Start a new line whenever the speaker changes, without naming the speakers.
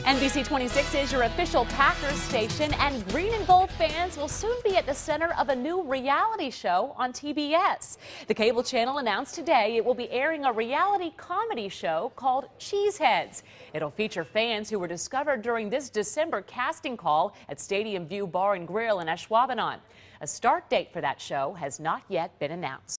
NBC 26 is your official Packers station, and green and gold fans will soon be at the center of a new reality show on TBS. The cable channel announced today it will be airing a reality comedy show called Cheeseheads. It'll feature fans who were discovered during this December casting call at Stadium View Bar and Grill in Ashwaubenon. A start date for that show has not yet been announced.